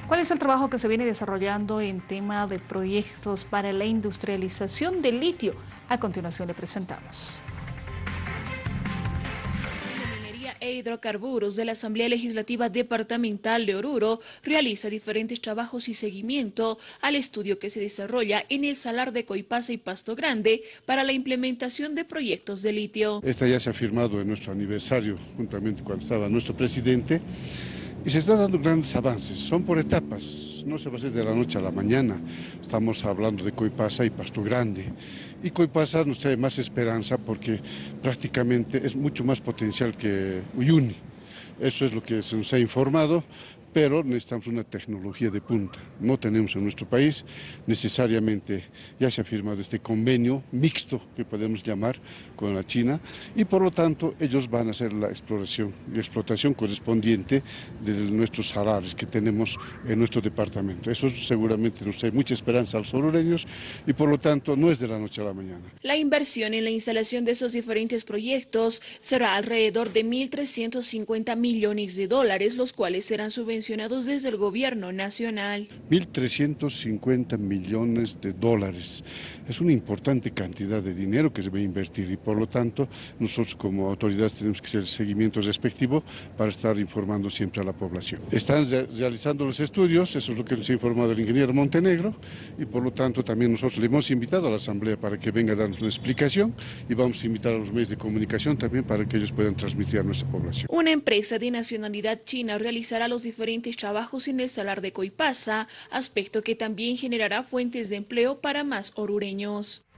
¿Cuál es el trabajo que se viene desarrollando en tema de proyectos para la industrialización del litio? A continuación le presentamos. E Hidrocarburos de la Asamblea Legislativa Departamental de Oruro realiza diferentes trabajos y seguimiento al estudio que se desarrolla en el Salar de Coipasa y Pasto Grande para la implementación de proyectos de litio. Esta ya se ha firmado en nuestro aniversario, juntamente cuando estaba nuestro presidente, y se están dando grandes avances. Son por etapas, no se va a hacer de la noche a la mañana. Estamos hablando de Coipasa y Pasto Grande. Y Coipasa nos trae más esperanza porque prácticamente es mucho más potencial que Uyuni. Eso es lo que se nos ha informado, pero necesitamos una tecnología de punta. No tenemos en nuestro país, necesariamente ya se ha firmado este convenio mixto, que podemos llamar, con la China, y por lo tanto ellos van a hacer la exploración y explotación correspondiente de nuestros salares que tenemos en nuestro departamento. Eso seguramente nos trae mucha esperanza a los orureños y por lo tanto no es de la noche a la mañana. La inversión en la instalación de esos diferentes proyectos será alrededor de 1.350 millones de dólares, los cuales serán subvencionados desde el gobierno nacional. 1.350 millones de dólares. Es una importante cantidad de dinero que se va a invertir y por lo tanto nosotros como autoridades tenemos que hacer el seguimiento respectivo para estar informando siempre a la población. Están realizando los estudios, eso es lo que nos ha informado el ingeniero Montenegro y por lo tanto también nosotros le hemos invitado a la Asamblea para que venga a darnos una explicación y vamos a invitar a los medios de comunicación también para que ellos puedan transmitir a nuestra población. Una empresa de nacionalidad china realizará los diferentes trabajos en el Salar de Coipasa, aspecto que también generará fuentes de empleo para más orureños.